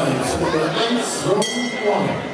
fight, Nummer 1, Round 1.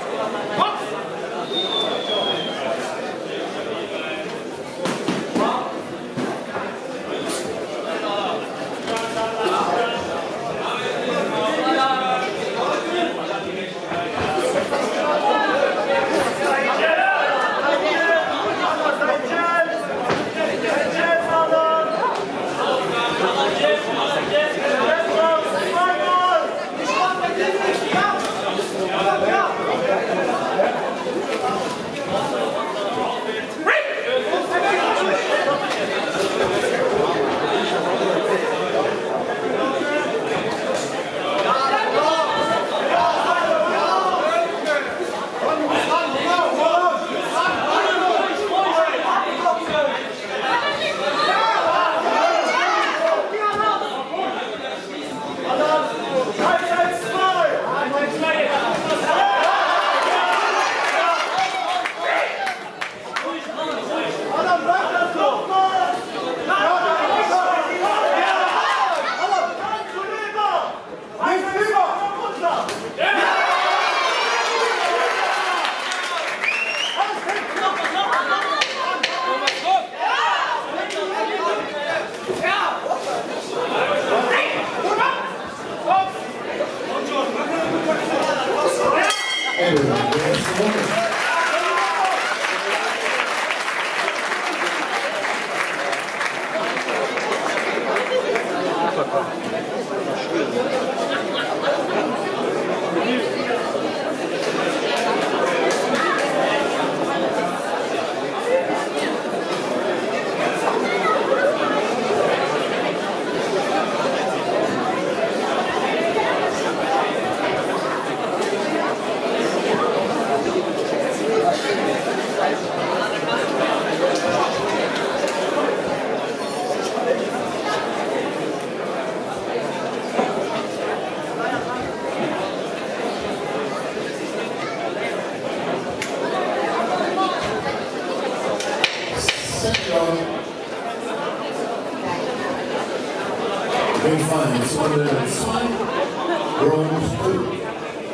Big Fine, 202, Round 2.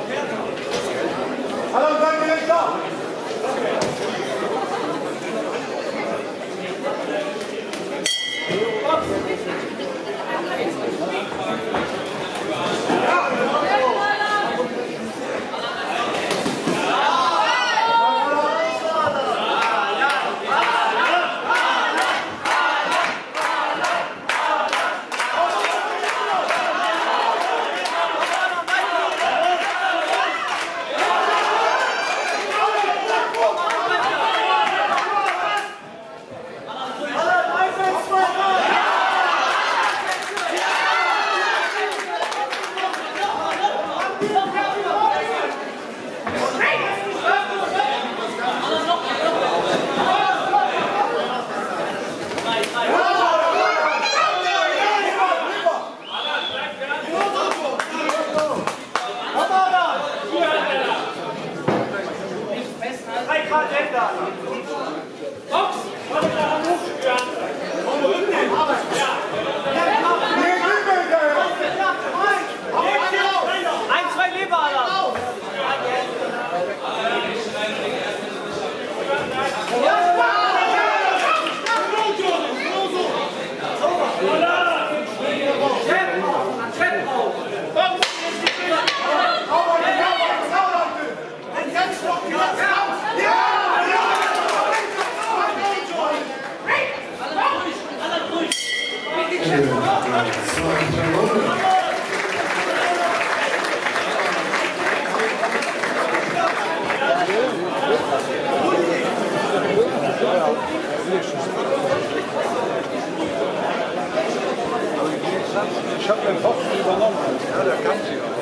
Ich habe den Kopf übernommen. Ja, der kann sie auch.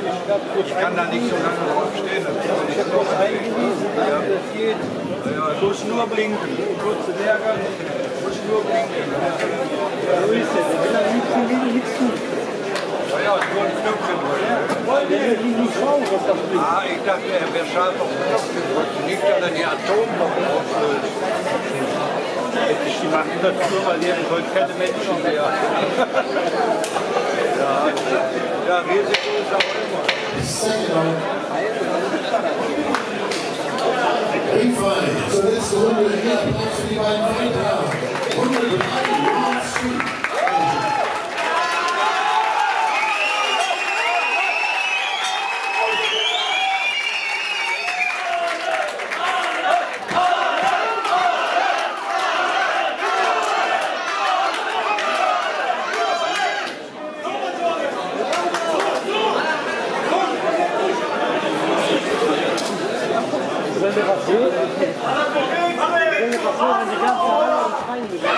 Ich kann da nicht so lange drauf stehen. Ich habe noch eingewiesen, das geht. Ja, muss nur blinken. Kurze Ärger, muss nur blinken. Ja, so ist es. Wenn er nichts tut. Ja, nur ein Knöpfchen drücken. Der will nicht schauen, was das blinkt. Ah, ich dachte, er wäre scharf auf den Knöpfchen drücken. Nicht, dass er die Atombombe auslöst. Die machen das nur, weil die heute keine Menschen mehr. Ja, Risiko ist auch immer. second round. Ringfrei zur letzten Runde. Hier Applaus für die beiden Fighter. Runde 3, Round 3. Wenn wir was sehen, wenn die ganze Reihe schreien will.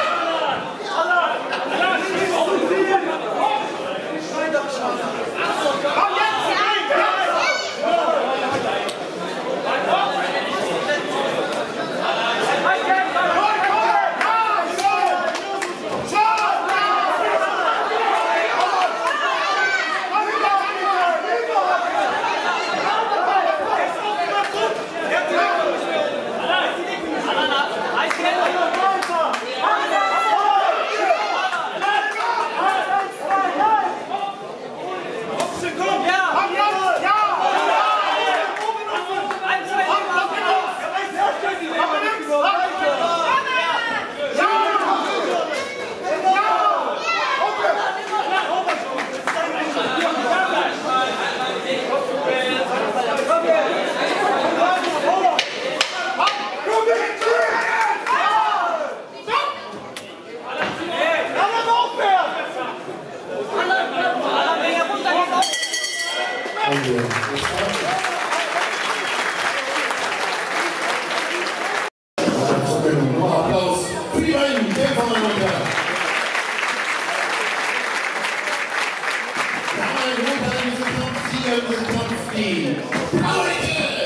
Applaus für die beiden Kämpfer. Damen und Herren, diesen Kampf, Sieger, diesen Kampf, die Paulike!